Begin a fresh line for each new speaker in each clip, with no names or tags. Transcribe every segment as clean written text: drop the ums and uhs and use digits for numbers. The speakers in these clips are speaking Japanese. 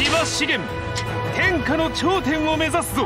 芝資源、天下の頂点を目指すぞ。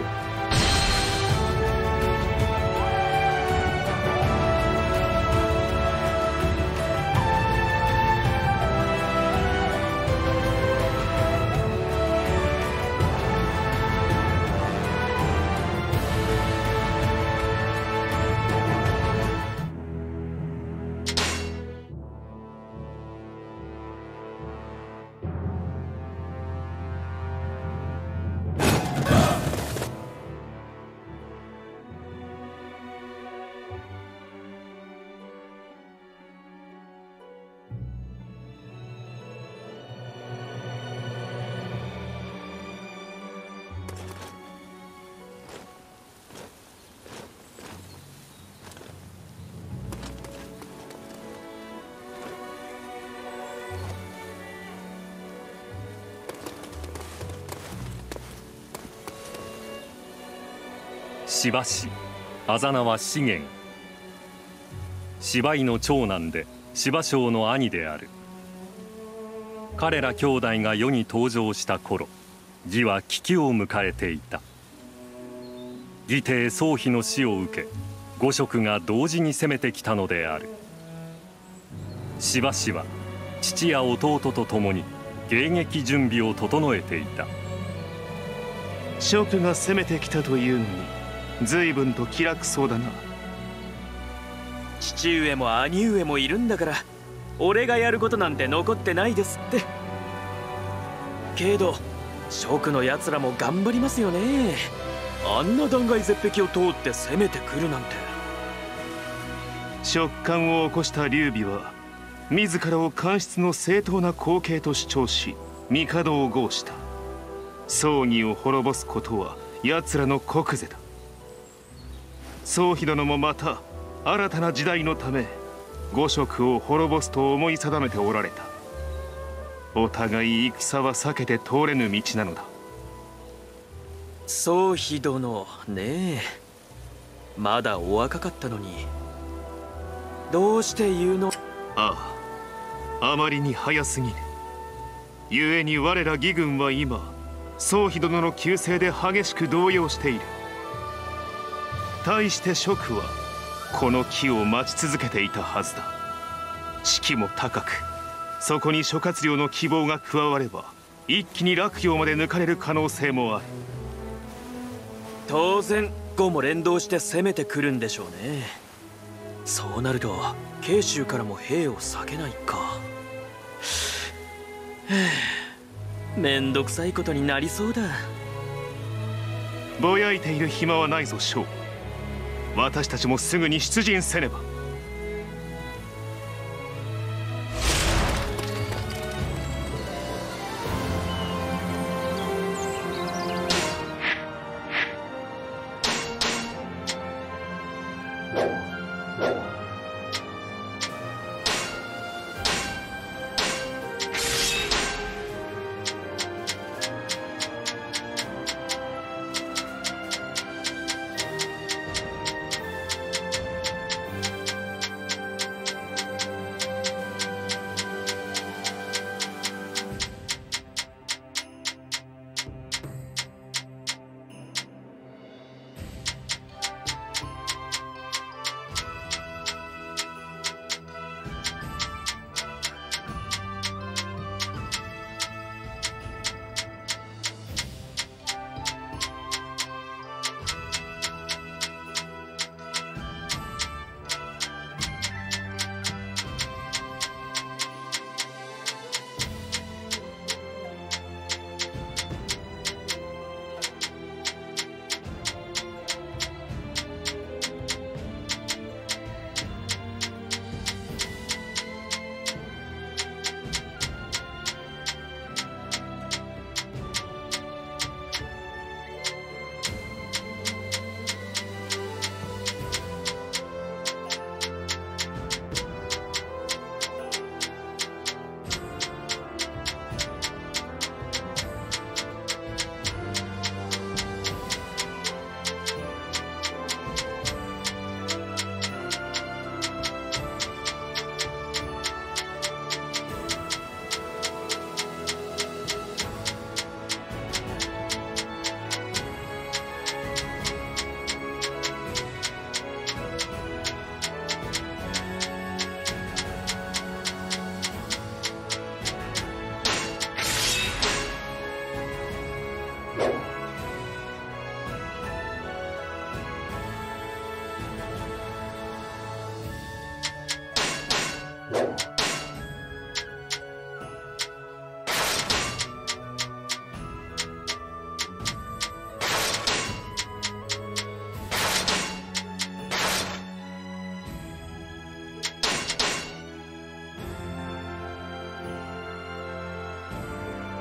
芝氏、あざ名は資源。芝居の長男で芝生の兄である。彼ら兄弟が世に登場した頃、義は危機を迎えていた。義弟宗妃の死を受け、五色が同時に攻めてきたのである。芝氏は父や弟と共に迎撃準備を整えていた。
蜀が攻めてきたというのに随分と気楽そうだな。
父上も兄上もいるんだから、俺がやることなんて残ってないですって。けど蜀のやつらも頑張りますよね。あんな断崖絶壁を通って攻めてくるなんて。
蜀漢を起こした劉備は自らを官室の正当な後継と主張し、帝を号した。葬儀を滅ぼすことは奴らの国是だ。宗妃殿もまた新たな時代のため五色を滅ぼすと思い定めておられた。お互い戦は避けて通れぬ道なのだ。
宗妃殿ねえ、まだお若かったのにどうして言うの。
ああ、あまりに早すぎる。故に我ら義軍は今宗妃殿の急逝で激しく動揺している。対して蜀はこの機を待ち続けていたはずだ。士気も高く、そこに諸葛亮の希望が加われば一気に洛陽まで抜かれる可能性もある。
当然呉も連動して攻めてくるんでしょうね。そうなると慶州からも兵を避けないか。めんどくさいことになりそうだ。
ぼやいている暇はないぞ将。私たちもすぐに出陣せねば。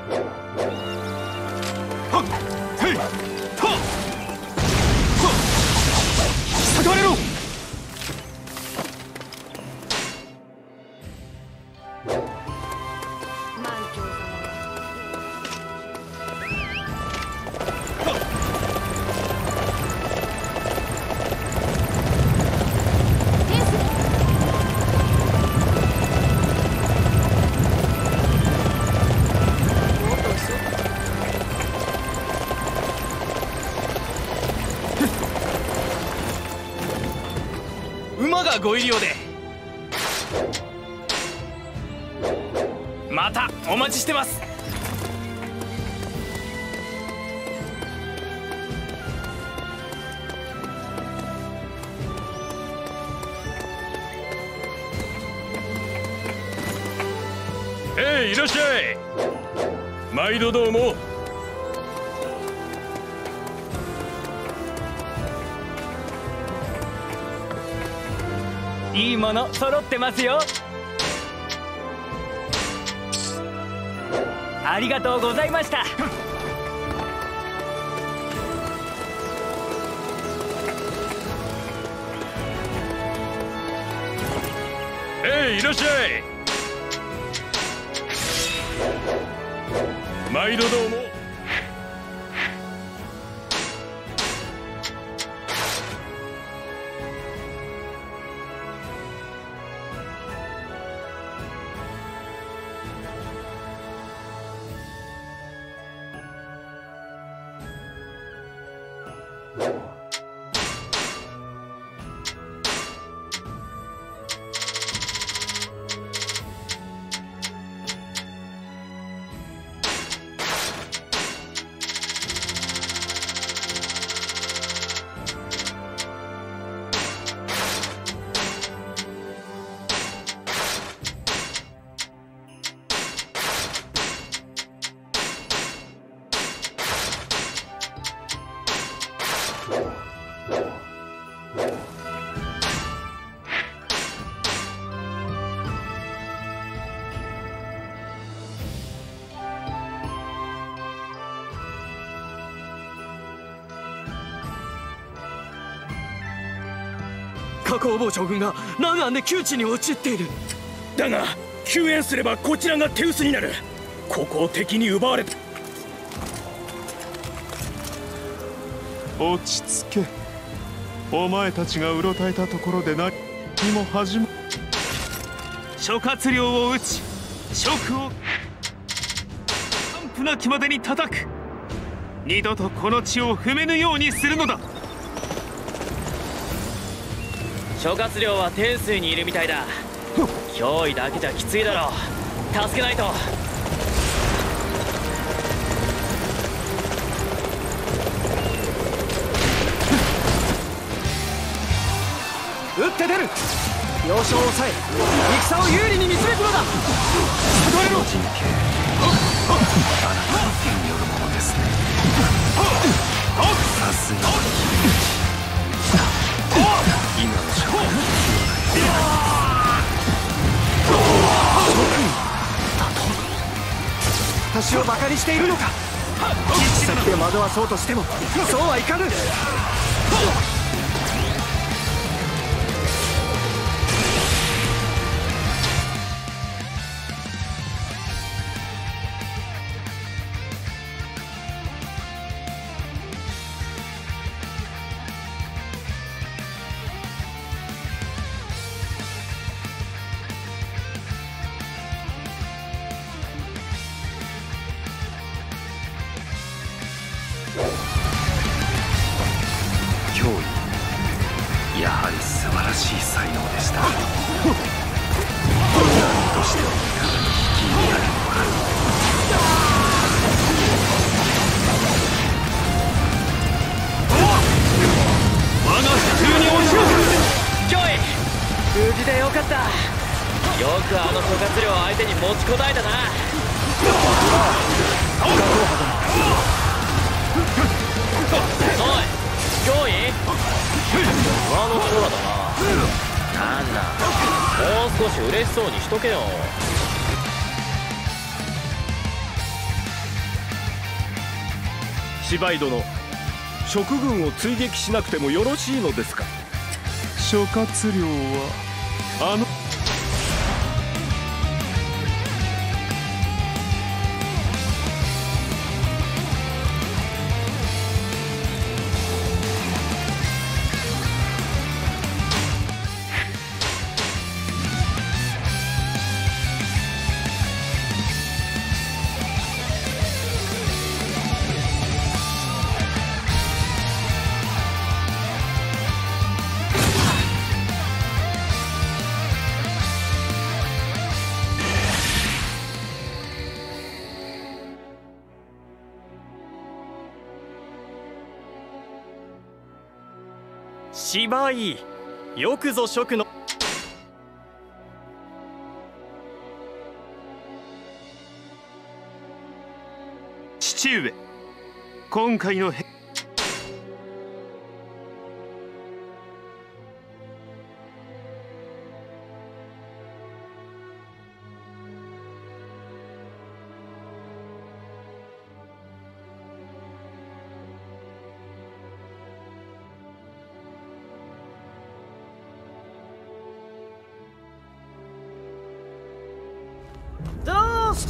はっへいはっ下がれろ。
馬がご入り用で。またお待ちしてます。
いらっしゃい。毎度どうも。
いいもの揃ってますよ。ありがとうございました。
いらっしゃい。毎度どうも。
加工坊将軍が南岸で窮地に陥っている。だが救援すればこちらが手薄になる。ここを敵に奪われた。
落ち着け。お前たちがうろたえたところで何も始ま。諸葛亮を討ち蜀を完膚なきまでに叩く。二度とこの地を踏めぬようにするのだ。
諸葛亮は天水にいるみたいだ。脅威だけじゃきついだろう。助けないと。撃って出る。要所を抑え戦を有利に導くのだ。
この陣形、あなたの手によるものですね。さすがは今の社会に必要な
私をバカにしているのか。一先で惑わそうとしてもそうはいかぬ。
脅威、やはり素晴らしい才能でした。何としても気になるのか。
我が手中に落ちよう。
脅威、無事でよかった。よくあの諸葛亮相手に持ちこたえたな。おい脅威、上の空だな。なんだ、もう少し嬉しそうにしとけよ。
芝居殿、食軍を追撃しなくてもよろしいのですか？
諸葛亮は
芝居、よくぞ蜀の。
父上、今回の
どうして。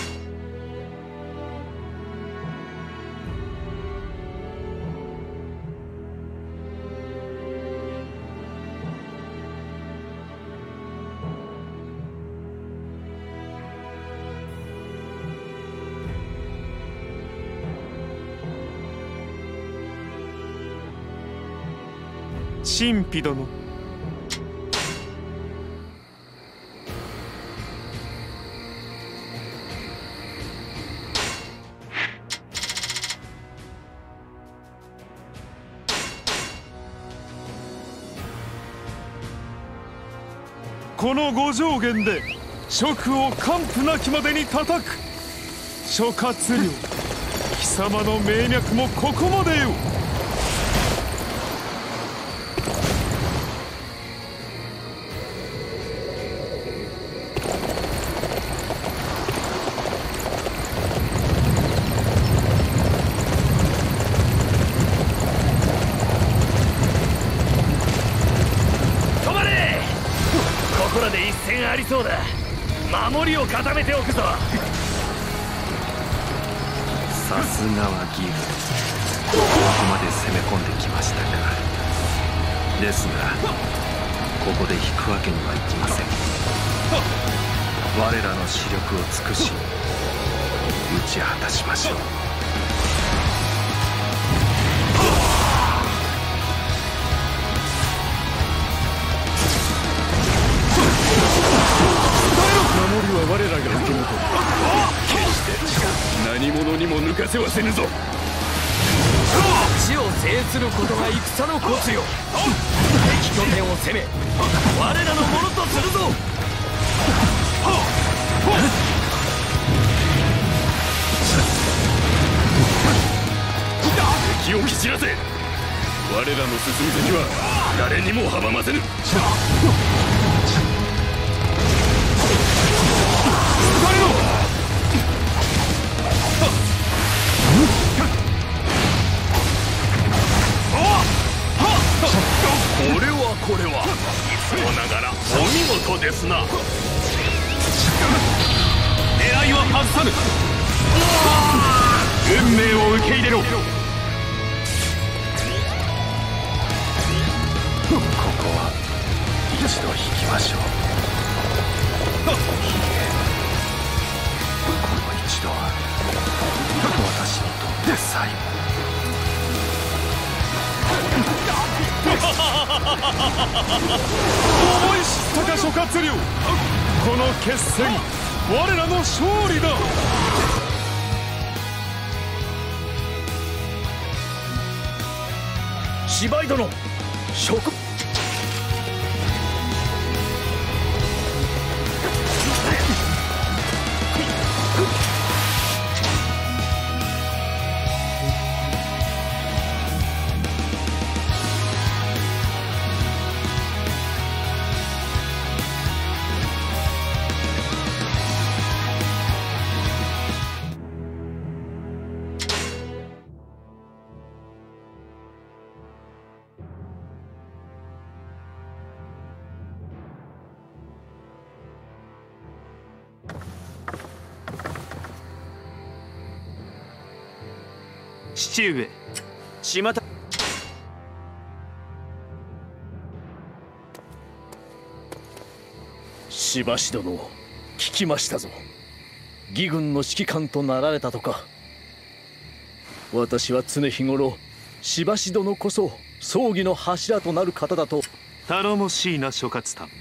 神秘殿、この五上限で蜀を完膚なきまでに叩く。諸葛亮、貴様の命脈もここまでよ。
ありそうだ。守りを固めておくぞ。
さすがは義父、ここまで攻め込んできましたか。ですがここで引くわけにはいきません。我らの視力を尽くし打ち果たしましょう。
守りは我らが受け持とう。決して何者にも抜かせはせぬぞ。
地を制することが戦のコツよ。敵拠点を攻め我らのものとするぞ。
敵を蹴散らせ。我らの進む敵は誰にも阻ませぬ。これはいつもながらお見事ですな。狙いは外さぬ。運命を受け入れろ。こ
こは一度引きましょう。この一度は私にとって最後。
思い知ったか諸葛亮、この決戦我らの勝利だ。
芝居殿、蜀
父上。
島田。
しばし殿、聞きましたぞ。義軍の指揮官となられたとか。私は常日頃しばし殿こそ葬儀の柱となる方だと。
頼もしいな諸葛丹。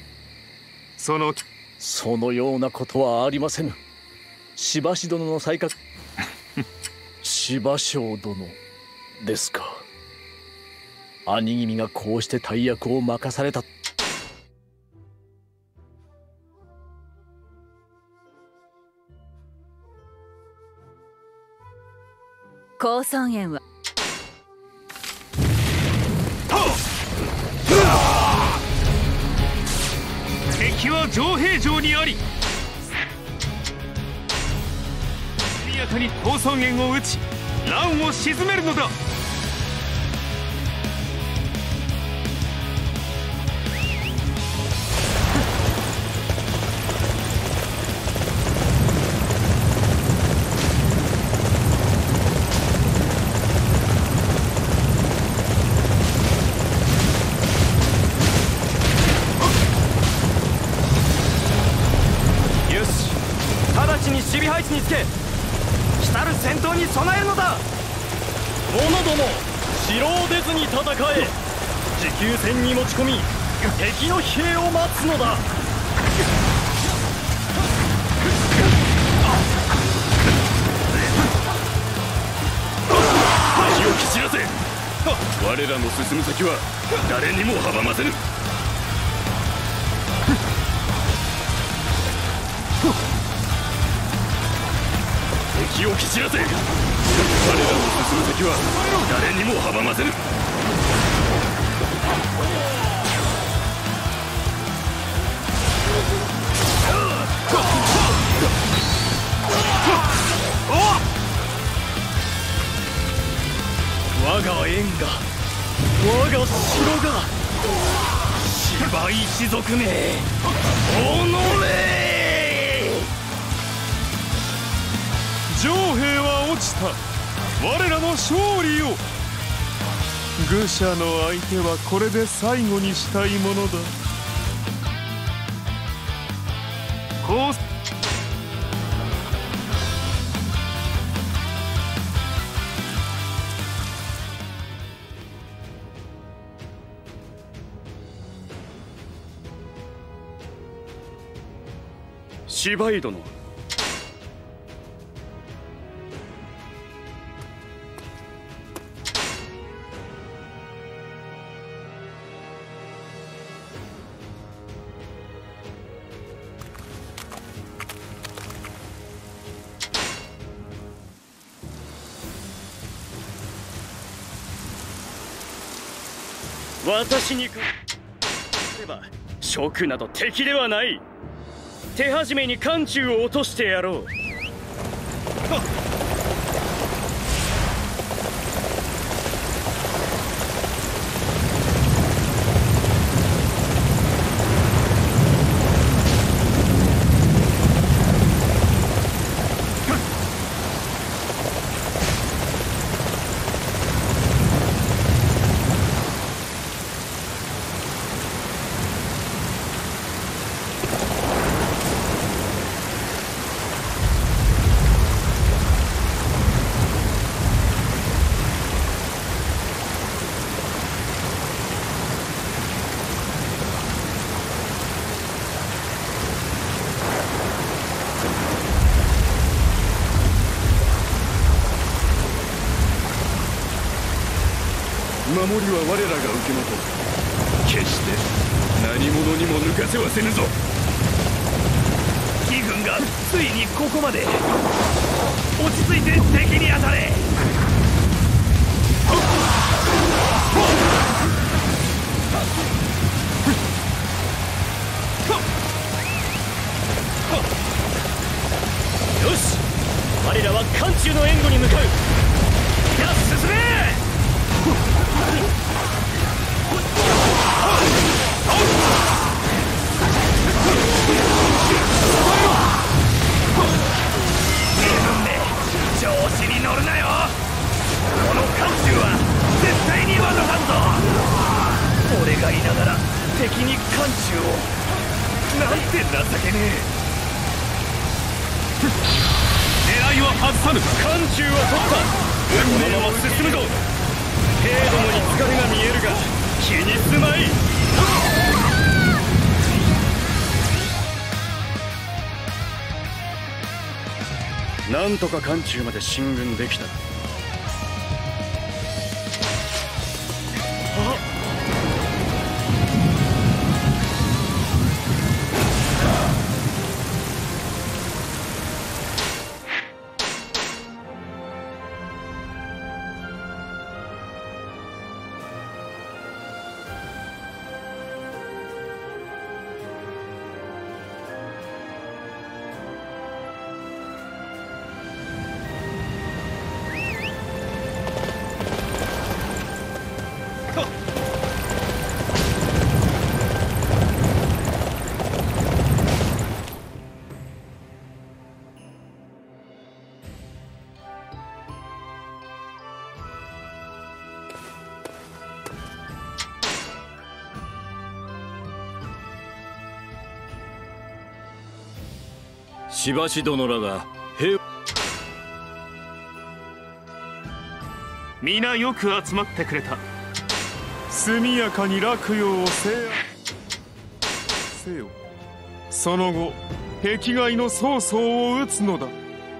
そのようなことはありませぬ。しばし殿の才覚柴将殿ですか。兄君がこうして大役を任された。
高尊園は
敵は城兵城にあり、速やかに高尊園を撃ち乱を鎮めるのだ。
守備配置につけ、来る戦闘に備えるのだ。
者ども、城を出ずに戦え。持久戦に持ち込み敵の疲弊を待つのだ。
気を切らせ。我らの進む先は誰にも阻ませぬ。気を切らせ。我らの進む先は誰にも阻ませぬ。
我が縁が、我が城が、
芝居一族め、おのれ。
城兵は落ちた。我らの勝利を。愚者の相手はこれで最後にしたいものだ。こう
芝居殿、
私にかれば蜀など敵ではない。手始めに漢中を落としてやろう。
守りは我らが受け持とう。決して何者にも抜かせはせぬぞ。
義軍がついにここまで。落ち着いて敵に当たれ。よし、我らは漢中の援護に向かう。いや、進め。調子に乗るなよ。この対に渡さんぞ。俺がいながら敵に艦中を、なんて情けね
狙いは外さぬ。
え。艦中は取った。運命は進むぞ。兵どもに疲れが見えるが気にすまい。なんとか艦中まで進軍できた。
しばし殿らが兵、
皆よく集まってくれた。速やかに洛陽を制圧せよ。その後壁外の曹操を討つのだ。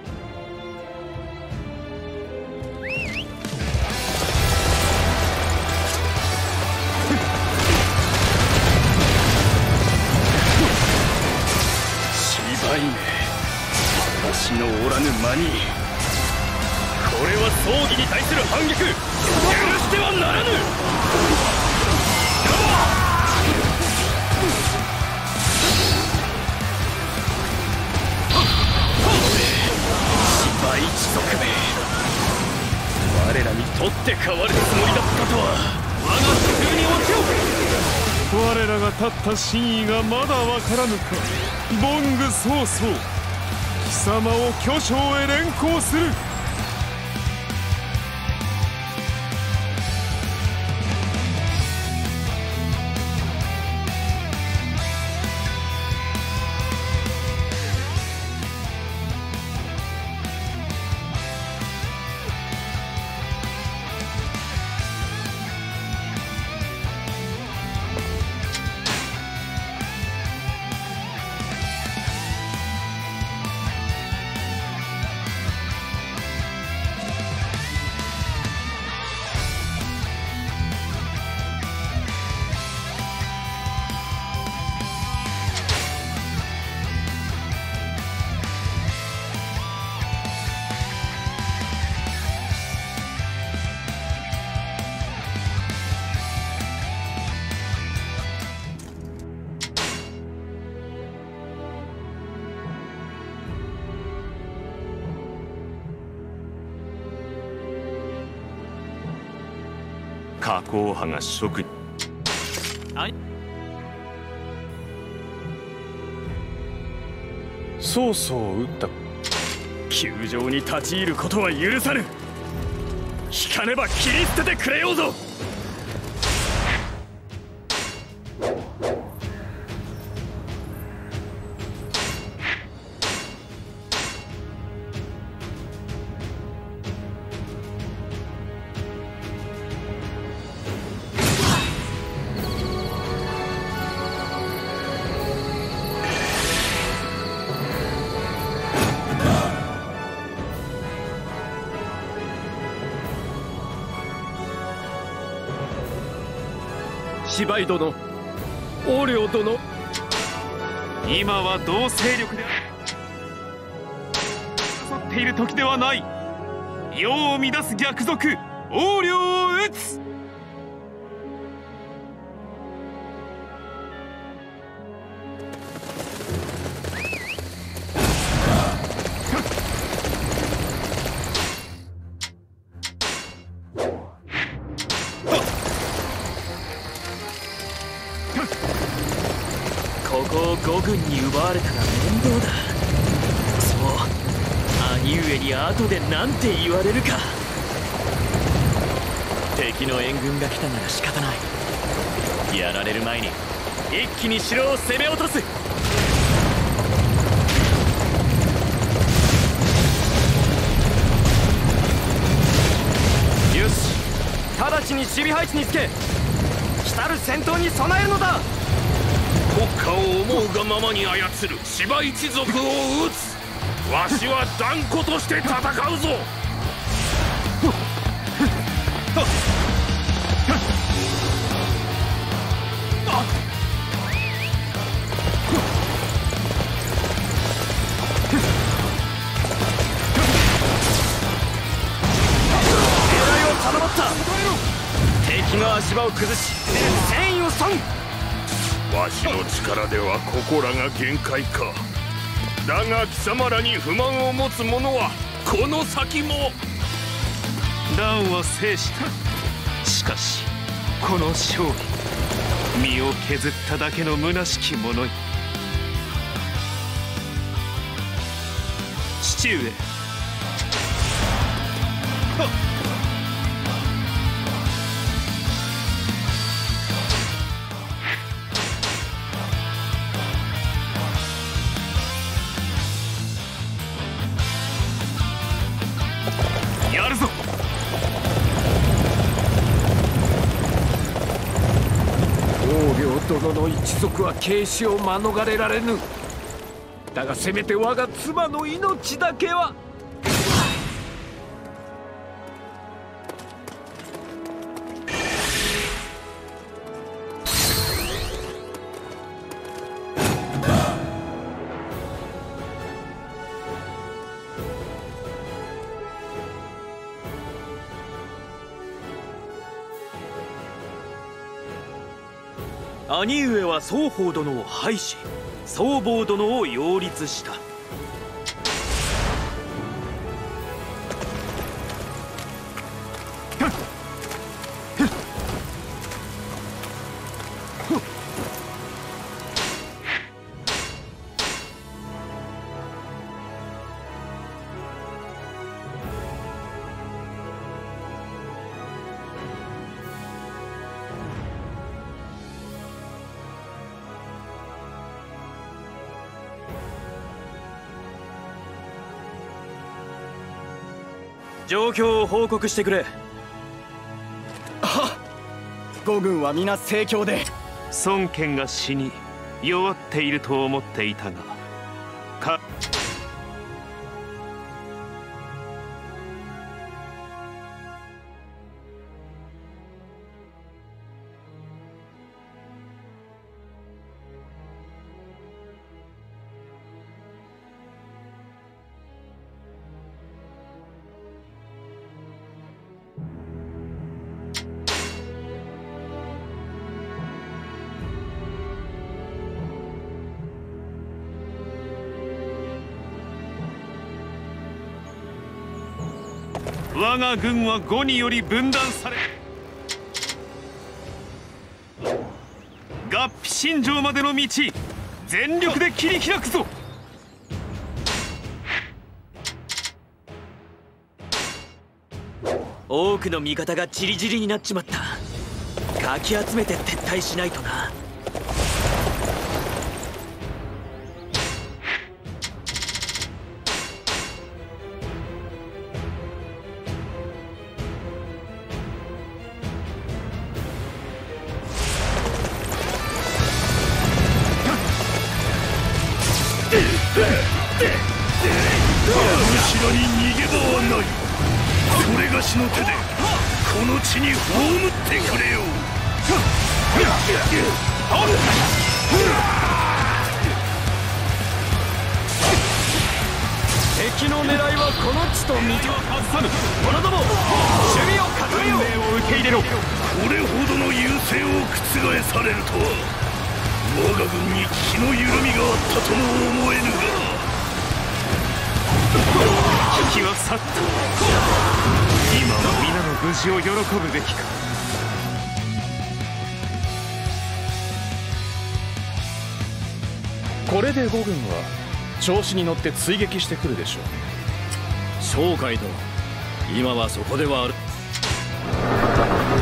芝居め、私のおらぬ間に、これは葬儀に対する反逆、許してはならぬ。芝居一族め、我らに取って代わるつもりだったとは、我が手中に落ちよ。
我らが立った真意がまだわからぬか。ボング曹操、貴様を巨匠へ連行する。
加工派が職人。
曹操を討った。宮城に立ち入ることは許さぬ。引かねば切り捨ててくれようぞ。
芝居殿、横領殿、
今は同勢力で争っている時ではない。世を乱す逆賊横領を討つ。
ここを五軍に奪われたら面倒だ。そう、兄上に後で何て言われるか。 敵の援軍が来たなら仕方ない。やられる前に一気に城を攻め落とす。よし、直ちに守備配置につけ、来たる戦闘に備えるのだ。
国家を思うがままに操る芝一族を討つ。わしは断固として戦うぞ。
敵の足場を崩し戦意を損。
わしの力ではここらが限界か。だが貴様らに不満を持つ者はこの先も。
乱は制した。しかしこの勝利、身を削っただけの虚しき者よ。父上、やるぞ。
王領殿の一族は軽視を免れられぬ。だがせめて我が妻の命だけは。
兄上は双方殿を廃し、双方殿を擁立した。状況を報告してくれ。
五軍は皆盛況で。
孫権が死に弱っていると思っていたが、我が軍は呉により分断され、合皮新城までの道全力で切り開くぞ。
多くの味方がチリチリになっちまった。かき集めて撤退しないとな。
後ろに逃げ場はない。それがしの手でこの地に葬ってくれよ。
敵の狙いはこの地と道は外さぬ。者ども守備を固めよう。運命を受け入れろ。
これほどの優勢を覆されるとは我が軍に気の緩みがあったとも思えぬが。
敵は去った。今は皆の無事を喜ぶべきか。
これで五軍は調子に乗って追撃してくるでしょう。
商海殿、今はそこではある。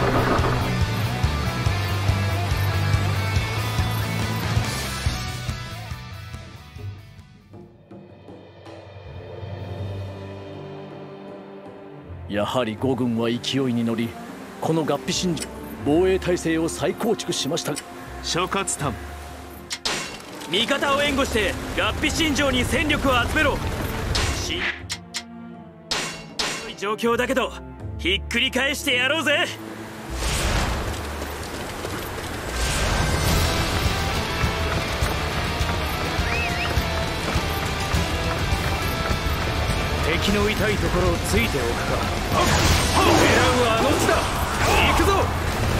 やはり五軍は勢いに乗り、この合皮神城防衛体制を再構築しました。
諸葛丹、
味方を援護して合皮神城に戦力を集めろ。しんどい状況だけどひっくり返してやろうぜ。
敵の痛いところをついておくか。
狙うはあの地だ。行くぞ。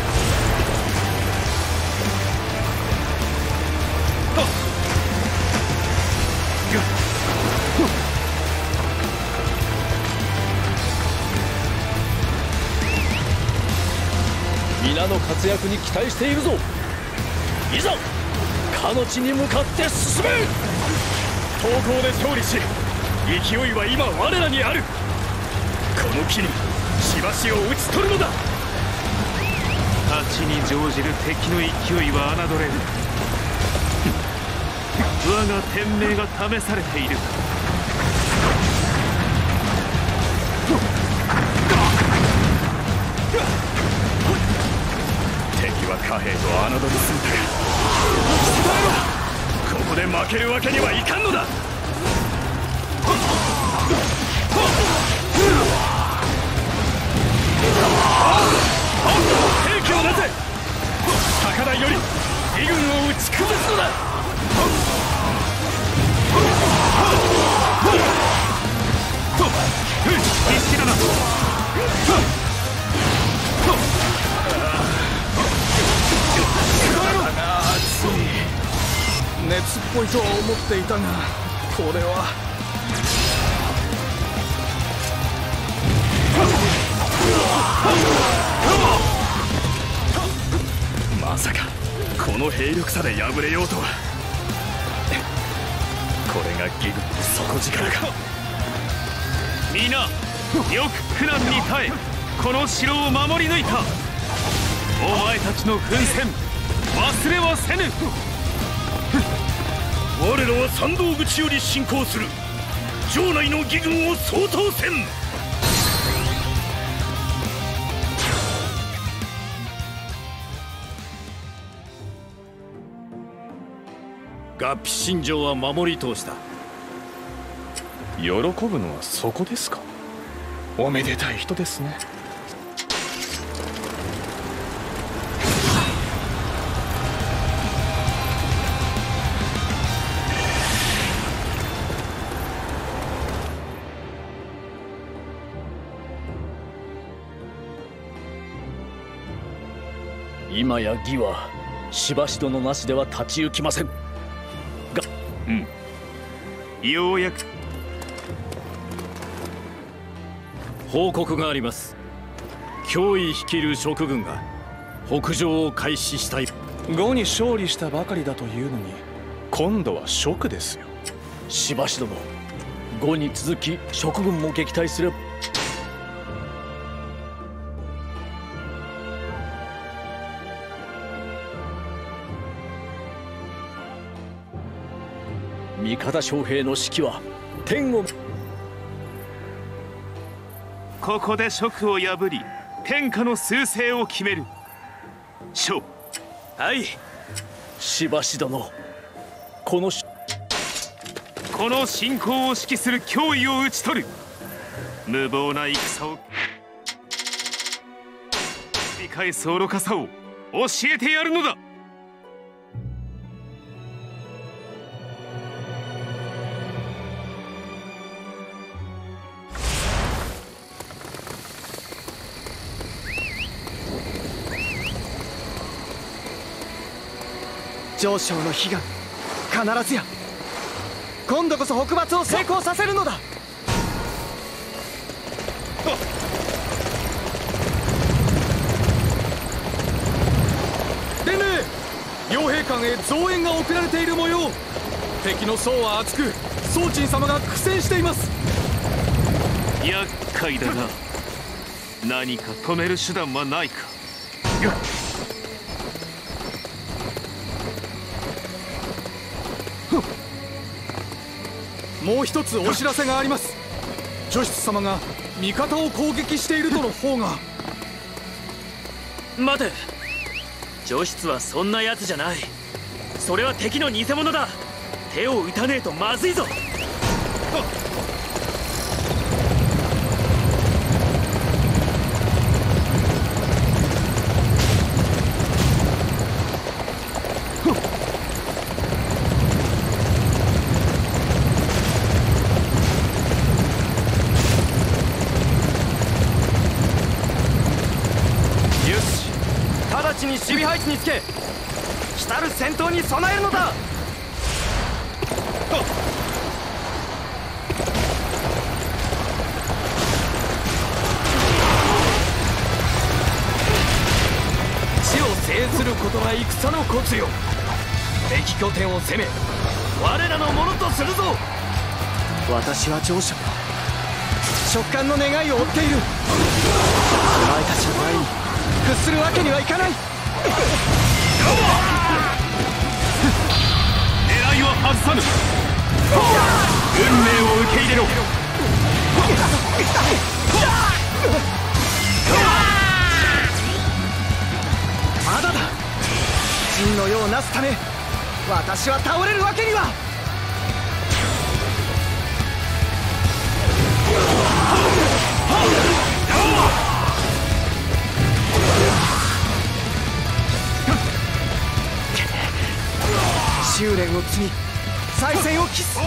皆の活躍に期待しているぞ。いざかの地に向かって進め。
東郷で勝利し、勢いは今我らにある。この機にしばしを討ち取るのだ。
勝ちに乗じる敵の勢いは侮れる。我が天命が試されている。
敵は貨幣と侮りすぎたが、ここで負けるわけにはいかんのだ。兵器をなせ。高台より義軍を打ち崩すのだ。
必死だな。
熱っぽいとは思っていたが、これは
まさかこの兵力差で敗れようとは。これが義軍の底力か。
皆よく苦難に耐えこの城を守り抜いた。お前たちの奮戦忘れはせぬ。
我らは参道口より進行する。城内の義軍を掃討せん。
合皮神城は守り通した。
喜ぶのはそこですか。おめでたい人ですね。
今や義はしばし殿なしでは立ち行きません。
ようやく
報告があります。脅威率いる蜀軍が北上を開始したい。
呉に勝利したばかりだというのに今度は蜀ですよ。
しばし殿、呉に続き蜀軍も撃退すれば。味方将兵の士気は天を。
ここで蜀を破り天下の趨勢を決める。蜀。
はい。
しばし殿、この
侵攻を指揮する脅威を討ち取る。無謀な戦を繰り返す愚かさを教えてやるのだ。
上昇の悲願必ずや。今度こそ北伐を成功させるのだ。伝令、傭兵官へ増援が送られている模様。敵の層は厚く、宗珍様が苦戦しています。
厄介だな。何か止める手段はないか。
もう一つお知らせがあります。 女室様が味方を攻撃しているとの方が。
待て、女室はそんなやつじゃない。それは敵の偽物だ。手を打たねえとまずいぞ。
直ちに守備配置につけ、来たる戦闘に備えるのだ。地を制することが戦のコツよ。敵拠点を攻め、我らのものとするぞ。私は上将、召喚の願いを追っている。お前たちの前に屈するわけにはいかない。
狙いは外さぬ。運命を受け入れろ。
まだだ。陣の世をなすため、私は倒れるわけには。修練を積み、再戦を期す。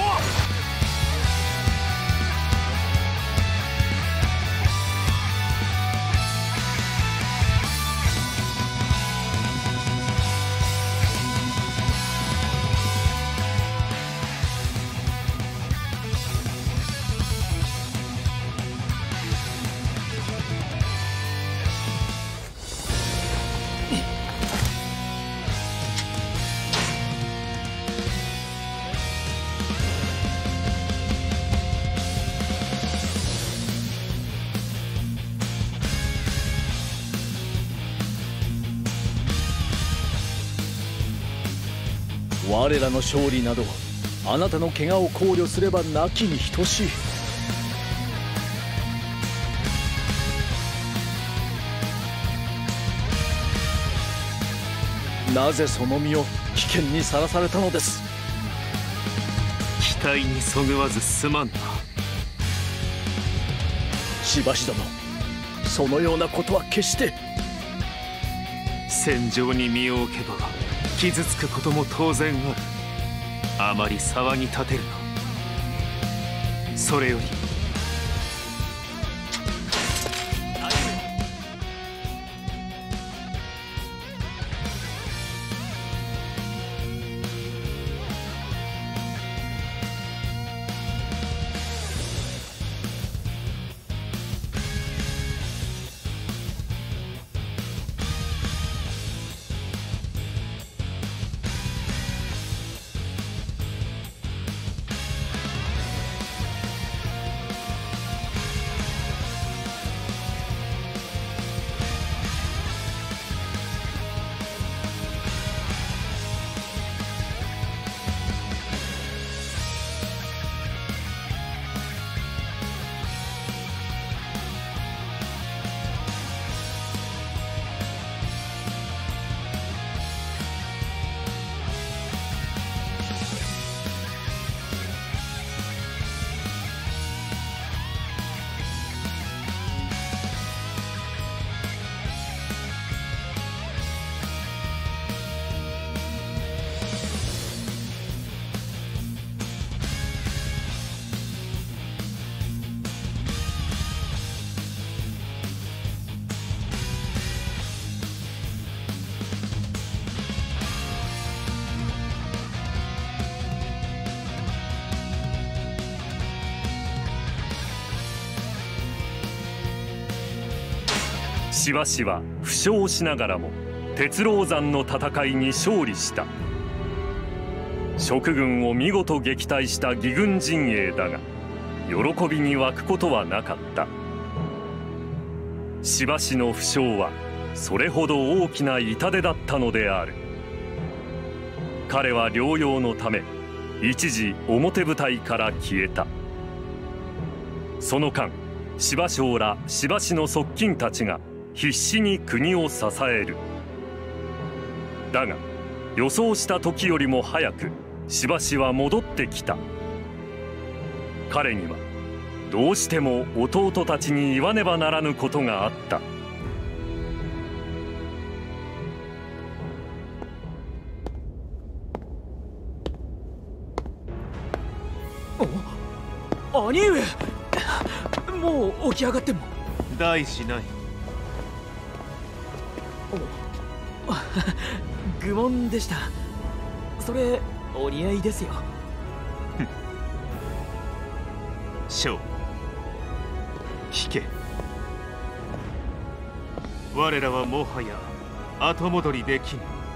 我らの勝利などあなたの怪我を考慮すればなきに等しい。なぜその身を危険にさらされたのです。
期待にそぐわずすまんな。
しばし殿、そのようなことは決して。
戦場に身を置けば傷つくことも当然ある。あまり騒ぎ立てるな。それより
しばしは負傷しながらも鉄狼山の戦いに勝利した。蜀軍を見事撃退した義軍陣営だが喜びに沸くことはなかった。しばしの負傷はそれほど大きな痛手だったのである。彼は療養のため一時表舞台から消えた。 その間柴将ら柴氏の側近たちが必死に国を支える。だが予想した時よりも早く柴氏は戻ってきた。彼にはどうしても弟たちに言わねばならぬことがあった。
兄上、もう起き上がっても
大事ない。
愚問でした。それお似合いですよ。
将、聞け。我らはもはや後戻りできぬ。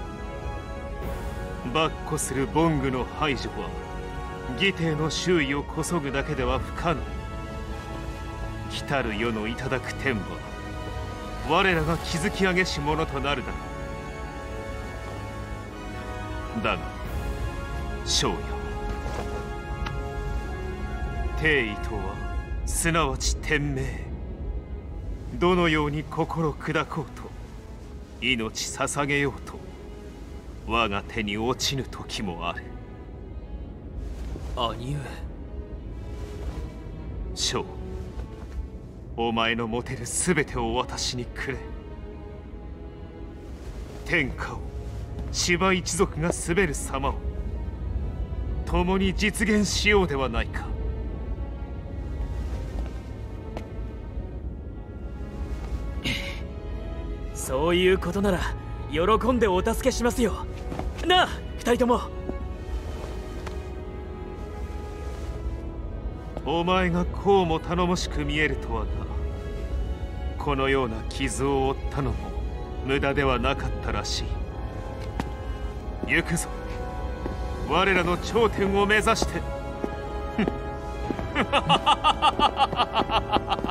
跋扈するボングの排除は義帝の周囲をこそぐだけでは不可能。来たる世のいただく天は我らが築き上げし者となるだろう。だが将よ、帝位とはすなわち天命。どのように心砕こうと命捧げようと我が手に落ちぬ時もある。
兄上、
将、お前の持てる全てを私にくれ。天下を芝一族が滑る様を共に実現しようではないか。
そういうことなら喜んでお助けしますよ。なあ、二人とも。
お前がこうも頼もしく見えるとはな。このような傷を負ったのも無駄ではなかったらしい。行くぞ、我らの頂点を目指して。